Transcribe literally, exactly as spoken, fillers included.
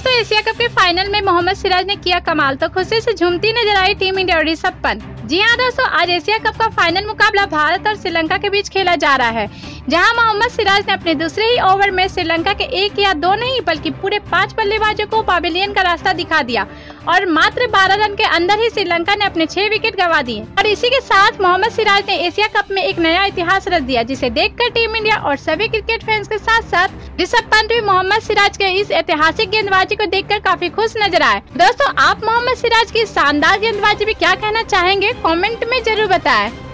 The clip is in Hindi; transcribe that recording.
दोस्तों एशिया कप के फाइनल में मोहम्मद सिराज ने किया कमाल, तो खुशी से झूमती नजर आई टीम इंडिया और ऋषभ पंत। जी हाँ दोस्तों, आज एशिया कप का फाइनल मुकाबला भारत और श्रीलंका के बीच खेला जा रहा है, जहां मोहम्मद सिराज ने अपने दूसरे ही ओवर में श्रीलंका के एक या दो नहीं बल्कि पूरे पांच बल्लेबाजों को पवेलियन का रास्ता दिखा दिया और मात्र बारह रन के अंदर ही श्रीलंका ने अपने छह विकेट गंवा दिए। और इसी के साथ मोहम्मद सिराज ने एशिया कप में एक नया इतिहास रच दिया, जिसे देखकर टीम इंडिया और सभी क्रिकेट फैंस के साथ साथ ऋषभ पंत भी मोहम्मद सिराज के इस ऐतिहासिक गेंदबाजी को देखकर काफी खुश नजर आए। दोस्तों आप मोहम्मद सिराज की शानदार गेंदबाजी में क्या कहना चाहेंगे, कमेंट में जरूर बताएं।